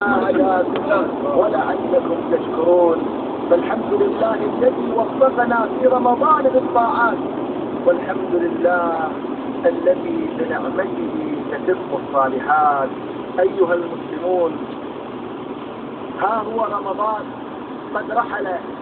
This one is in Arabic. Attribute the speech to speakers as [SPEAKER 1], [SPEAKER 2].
[SPEAKER 1] آياتنا ولعلكم تشكرون. فالحمد لله الذي وفقنا في رمضان بالطاعات، والحمد لله الذي بنعمته تتم الصالحات. أيها المسلمون، ها هو رمضان قد رحل